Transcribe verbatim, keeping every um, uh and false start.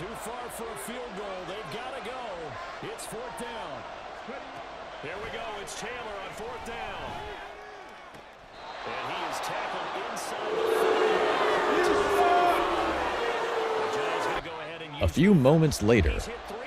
Too far for a field goal. They've got to go. It's fourth down. Here we go. It's Taylor on fourth down. And he is tackled inside the forty. A few moments later.